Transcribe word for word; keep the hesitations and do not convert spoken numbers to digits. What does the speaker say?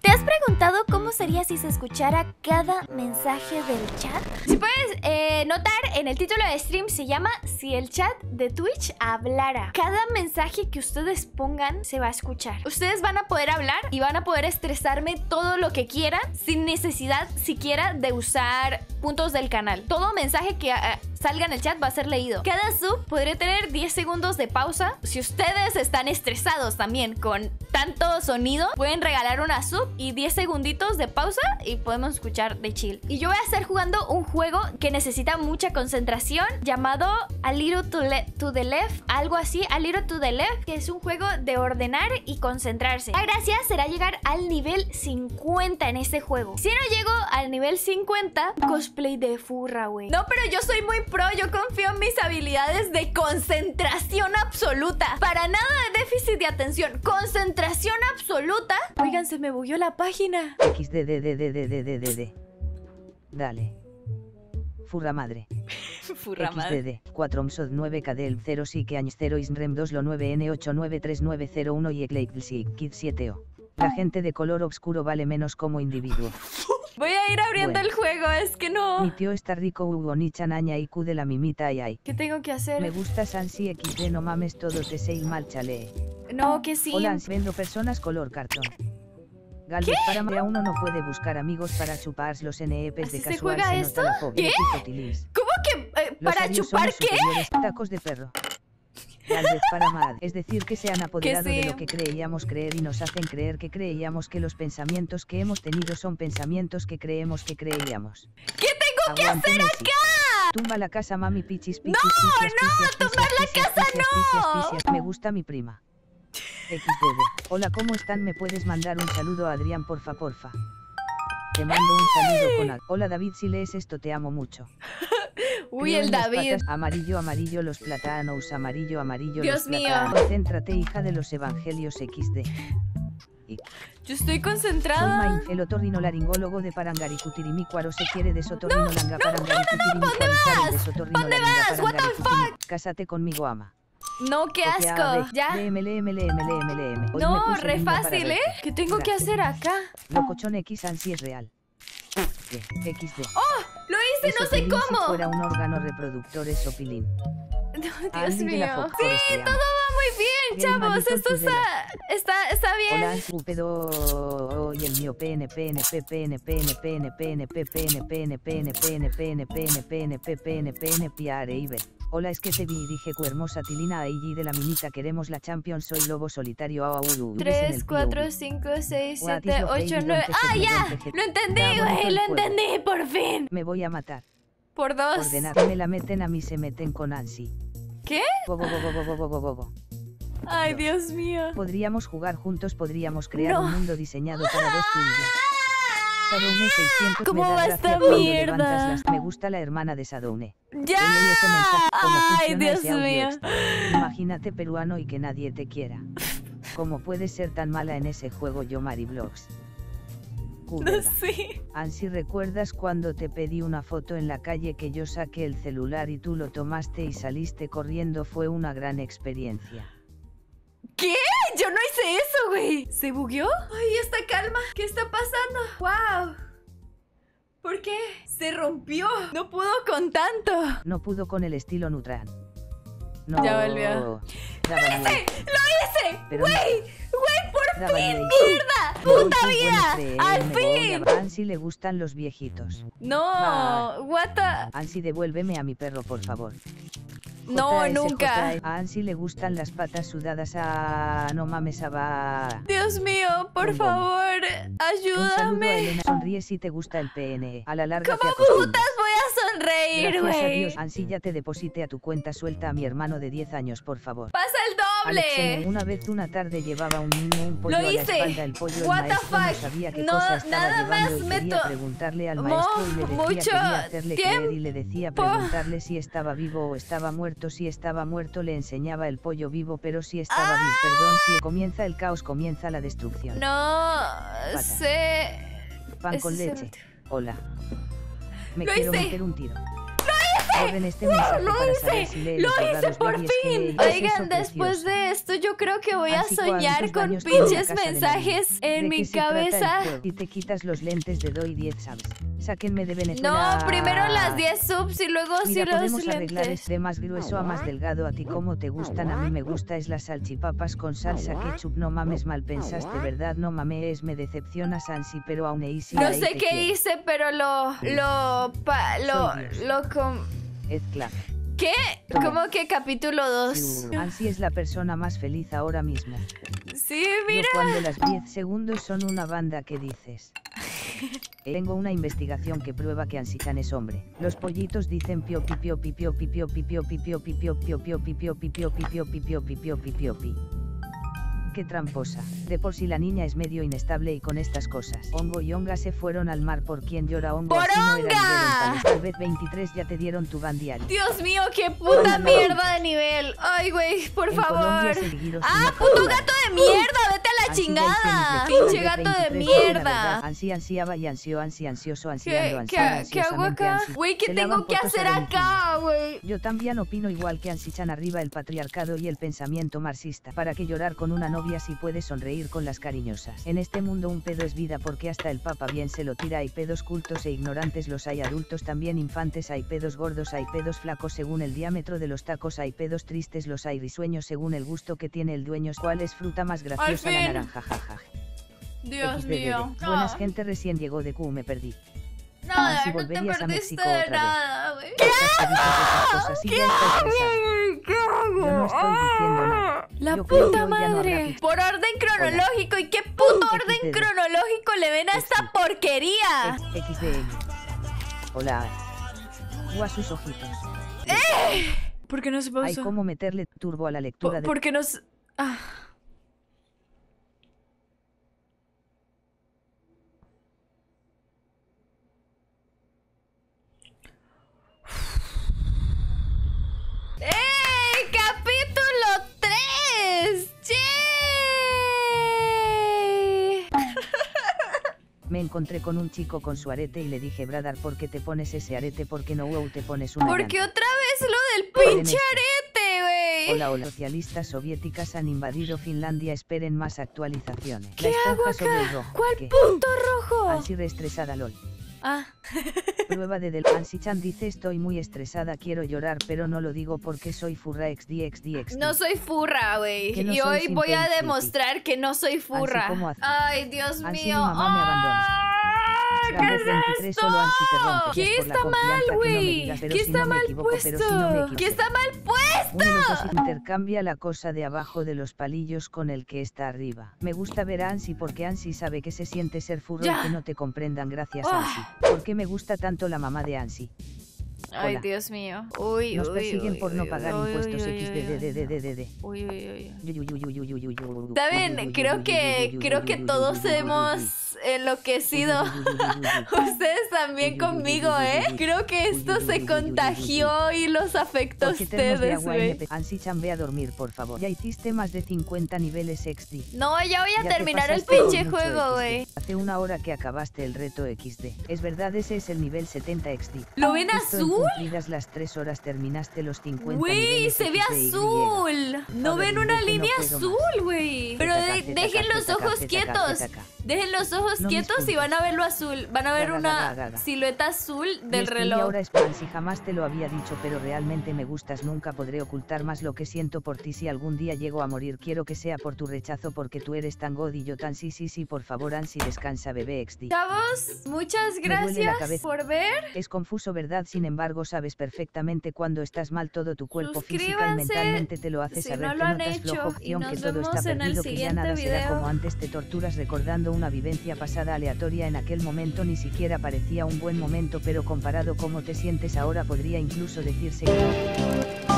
¿Te has preguntado cómo sería si se escuchara cada mensaje del chat? Si puedes eh, notar, en el título de stream se llama Si el chat de Twitch hablara. Cada mensaje que ustedes pongan se va a escuchar. Ustedes van a poder hablar y van a poder estresarme todo lo que quieran sin necesidad siquiera de usar puntos del canal. Todo mensaje que uh, salga en el chat va a ser leído. Cada sub podría tener diez segundos de pausa. Si ustedes están estresados también con tanto sonido, pueden regalar una sub y diez segunditos de pausa y podemos escuchar de chill. Y yo voy a estar jugando un juego que necesita mucha concentración llamado A Little to, le to the Left, algo así, A Little to the Left, que es un juego de ordenar y concentrarse. La gracia será llegar al nivel cincuenta en este juego. Si no llego al nivel cincuenta, cosplay de furra, güey. No, pero yo soy muy pro, yo confío en mis habilidades de concentración absoluta. Para nada de déficit de atención, concentración absoluta. Oigan, se me bugueó la página. xdddddddd. Dale. Furra madre. Furra madre. xdd cuatro msod nueve k del cero sique añ cero isnrem dos lo nueve n ocho nueve tres nueve cero uno y eclipse kid siete o. La gente de color oscuro vale menos como individuo. Voy a ir abriendo Bueno. el juego, es que no. Mi tío está rico Hugo Nichan aña y Q de la mimita ay ay. ¿Qué tengo que hacer? Me gusta Sansi equis de no mames todo te sei mal chale. No, que sí. Hola, vendo personas color cartón. Galvez para Marea uno no puede buscar amigos para chupar los N E Ps de ¿Así se casual juega se esto? nota la pobre ¿Qué? Fotilis. ¿Cómo que eh, Los para arios chupar somos qué? superiores, tacos de perro. Galvez para Mad. Es decir que se han apoderado sí. de lo que creíamos creer y nos hacen creer que creíamos que los pensamientos que hemos tenido son pensamientos que creemos que creíamos. ¿Qué tengo que Aguante, hacer Messi. acá? Tumba la casa mami pichis pichis No, picias, no, picias, tumbar picias, la picias, casa picias, no. picias, picias. Me gusta mi prima. equis de de. Hola, ¿cómo están? ¿Me puedes mandar un saludo a Adrián, porfa, porfa? Te mando un saludo con ad. Hola David, si lees esto te amo mucho. Uy, Creo el en las David. patas. Amarillo, amarillo los plátanos, amarillo, amarillo Dios los mío. plátanos. Concéntrate, hija de los evangelios equis de. Y Yo estoy soy concentrada. Maingel otorrinolaringólogo de Parangaricutirimícuaro se quiere de sotorrinolanga Parangaricutirimícuaro de sotorrinolaringa vas? What the Parangaricutirim. Cásate conmigo, ama. No, qué O sea, asco. ve, Ya. léemele, léemele, léemele, léemele. Hoy me No, puse re linda para fácil, verte. ¿eh? ¿Qué tengo que Gracias. hacer acá? Locochón X ansi es real. De, equis de. ¡Oh! Lo hice, no sé Esopilín si cómo. fuera un órgano reproductor es opilín. No, Dios Andy de la mío. Fox Sí, Forest te amo. todo va muy bien, Bien, chavos. manito, Esto tú está, está, está Hola, bien. Ansu pedo y el mío P N P N P P N P N P N P N P P N P N P N P N P N P N P N P P N P N Piare Iber. Hola, es que te vi y dije cu hermosa Tilina Aigi de la minita queremos la Champions, soy lobo solitario a tres, cuatro, cinco, seis, siete, ocho, nueve. ¡Ah, ya! Lo entendí, güey. Lo entendí, por fin. Me voy a matar. Por dos. Ordenar. Me la meten a mí, se meten con Ansi. ¿Qué? Gogo, gogo, gogo, gogo, gogo. Ay, Dios mío. Podríamos jugar juntos, podríamos crear No. un mundo diseñado para dos tú y yo. Sadoune seiscientos ¿Cómo me da va gracia esta cuando mierda? levantas las- Me gusta la hermana de Sadoune. ¡Ya! Leí ese mensaje, ¿cómo Ay, funciona Dios ese audio mío. extra? Imagínate peruano y que nadie te quiera. ¿Cómo puedes ser tan mala en ese juego yo Mariblox? No Cúbrela. sé. Ansi, ¿recuerdas cuando te pedí una foto en la calle que yo saqué el celular y tú lo tomaste y saliste corriendo? Fue una gran experiencia. ¿Qué? Yo no hice eso, güey. ¿Se bugueó? Ay, esta calma. ¿Qué está pasando? ¡Wow! ¿Por qué? Se rompió. No pudo con tanto. No pudo con el estilo Nutran. No. Ya volvió. Ya ¡Lo volvió. hice! ¡Lo hice! Pero ¡Güey! ¡Güey, por Ya fin! volvió. ¡Mierda! Me voy ¡Puta con vida! buenos ¡Al me voy fin! a- A Ansi le gustan los viejitos. No, Va. what the... Ansi, devuélveme a mi perro, por favor. No, J S J nunca. A Ansi le gustan las patas sudadas. A no mames, a va. Dios mío, por Un favor, Un saludo a ayúdame. Elena. Sonríe si te gusta el P N E. A la larga te ¿Cómo acostumbras. putas voy a sonreír, Gracias a güey? Dios. Ansi, ya te deposité a tu cuenta, suelta a mi hermano de diez años, por favor. Pasa el Alexene, doble. una vez una tarde llevaba un niño un pollo Lo a la hice. espalda. El pollo, el What the maestro no fuck. sabía qué No, cosa estaba nada llevando más y me quería to- preguntarle al Mo- maestro y le decía, mucho quería hacerle creer y le decía tiempo. preguntarle si estaba vivo o estaba muerto. Si estaba muerto le enseñaba el pollo vivo, pero si estaba vivo, perdón, si comienza el caos comienza la destrucción. No sé. Pan Ese con es el leche. último. Hola. Me Lo quiero hice. meter un tiro. ¡Lo hice! Borren este mensaje ¡Lo para hice! saber si lee ¡Lo los hice borrados por babies fin! que- Oigan, eso, después preciosa. de esto yo creo que voy a Así, soñar ¿cuántos con baños tiene la pinches casa de mensajes María? en ¿De mi qué se trata el cabeza. juego? Y te quitas los lentes de doy diez subs. Sáquenme de Venezuela. No, primero las diez subs y luego sí Mira, los podemos arreglar lentes. este más grueso a más delgado. A ti como te gustan, a mí me gusta es las salchipapas con salsa ketchup. No mames, mal pensaste, ¿verdad? No mames, me decepcionas, Ansi, pero aún easy. No ahí sé te qué quiero. hice, pero lo... Lo... Pa, lo... Soy Dios. Lo... Com Ed Clark. ¿Qué? ¿Cómo que capítulo dos? Ansi es la persona más feliz ahora mismo. Sí, Yo mira. cuando las diez segundos son una banda que dices. Tengo una investigación que prueba que Ansi-chan es hombre. Los pollitos dicen pio pi pio pi pio pi pio pi pio pi pio pi pio pio pio pi pio pi pio pi pio pi pio pi pio pi pio pi. Qué tramposa. De por sí la niña es medio inestable y con estas cosas. Hongo y Onga se fueron al mar por quien llora Hongo. así no era nivel ¡Poronga! en Tal vez veintitrés ya te dieron tu ban diario. Dios mío, qué puta mierda de nivel. Ay, güey, por En favor. Colombia seguiros ¡Ah, sin puto acabar. gato de mierda! ¡Vete a la Ansi chingada! ya hice mi ¡Pinche lectura gato de veintitrés, la mierda! verdad. Ansi ansiaba y ansio ansi ansioso ansiando ¿Qué, ansiando qué, ¿Qué hago ansiosamente acá? ansi. Güey, ¿qué Se tengo lavan que fotos hacer a domicilio. acá, güey? Yo también opino igual que Ansi-chan, arriba el patriarcado y el pensamiento marxista. ¿Para qué llorar con una novia si puedes sonreír con las cariñosas? En este mundo un pedo es vida porque hasta el papa bien se lo tira. Hay pedos cultos e ignorantes, los hay adultos también infantes. Hay pedos gordos, hay pedos flacos según el diámetro de los tacos. Hay pedos tristes, los hay risueños según el gusto que tiene el dueño. ¿Cuál es fruta más graciosa? La fin. naranja, jaja. Dios X D D D. mío. Buenas No, gente, recién llegó de Q, me perdí. nada, si no te volverías a perdiste México de otra vez. nada, güey. Estas dices esas cosas y ¿Qué ya estás hago, estresado. güey? ¿Qué hago? Yo no estoy diciendo nada. La Yo creo que puta hoy ya no habrá madre. pizza. Por orden cronológico. ¿Y qué puto orden X D D. cronológico le ven a esta porquería? X D L. Hola. O a sus ojitos. ¿Por qué no se Hay pausa? como meterle turbo a la lectura de... ¿Por qué no se...? Ah. ¡Ey! ¡Capítulo tres! ¡Yay! Me encontré con un chico con su arete y le dije, Bradar, ¿por qué te pones ese arete? ¿Por qué no wow, te pones una ¿Por qué llanta? otra vez lo del Miren pinche esto. arete, güey? Hola, hola. Socialistas soviéticas han invadido Finlandia, esperen más actualizaciones. ¿Qué La hago esponja sobre el acá? rojo. ¿Cuál ¿Qué? punto rojo? Ansi reestresada, lol. Ah. Prueba de del Ansi-chan dice, estoy muy estresada, quiero llorar, pero no lo digo porque soy furra xdxdxd. No soy furra, güey. Que no y soy hoy sin voy a peli, demostrar que no soy furra. ¿cómo hace? Ay, Dios Ansi, mío. mi mamá me abandona. ¡Ah! ¿Qué Gambet es veintitrés, esto? solo Ansi te rompe. ¿Qué Es por la está mal, confianza que no me güey? digas, pero ¿Qué si está no me mal equivoco, pero si no me puesto? equivoco. ¿Qué está mal puesto? Uno de los dos intercambia la cosa de abajo de los palillos con el que está arriba. Me gusta ver a Ansi porque Ansi sabe que se siente ser furro Ya. y que no te comprendan, gracias Oh. Ansi. ¿Por qué me gusta tanto la mamá de Ansi? Ay, Hola. Dios mío. Uy, Nos uy, persiguen uy, por no uy, pagar uy, impuestos uy, uy, uy, xddddd. Uy, uy, uy. Está Está bien, creo que creo que todos hemos enloquecido. Ustedes también conmigo, ¿eh? Creo que esto se contagió y los afectó a Porque termos de ustedes, agua güey. N P. Ansi-chan, ve a dormir, por favor. Ya hiciste más de cincuenta niveles X D. No, ya voy a Ya te terminar el pasaste con pinche mucho juego, X D. güey. Hace una hora que acabaste el reto X D. Es verdad, ese es el nivel setenta X D. ¿Lo ven Justo en azul? cumplidas las tres horas terminaste los cincuenta Güey, niveles se ve X D Y. azul. ¿No A ver, ven dile una que no línea puedo azul, más. güey? Pero Zeta, de- zeta, dejen zeta, los zeta, ojos zeta, quietos. zeta. Dejen los ojos No mis quietos y puntos. van a ver lo azul. Van a ver Gaga, una gaga, gaga. silueta azul Mi del estilo reloj. ahora es Pansy, jamás te lo había dicho, pero realmente me gustas, nunca podré ocultar más lo que siento por ti. Si algún día llego a morir, quiero que sea por tu rechazo, porque tú eres tan god y yo tan sí, sí, sí, por favor, Ansi, descansa, bebé X D. Chavos, muchas Me duele la gracias cabeza. por ver. Es confuso, ¿verdad? Sin embargo, sabes perfectamente cuando estás mal, todo tu cuerpo física y Suscríbanse mentalmente te lo hace si saber no que lo han notas hecho, flojo, y y aunque nos todo vemos está en el perdido, que ya siguiente nada será video. como antes, te torturas recordando una vivencia pasada aleatoria. En aquel momento ni siquiera parecía un buen momento, pero comparado cómo te sientes ahora podría incluso decirse que...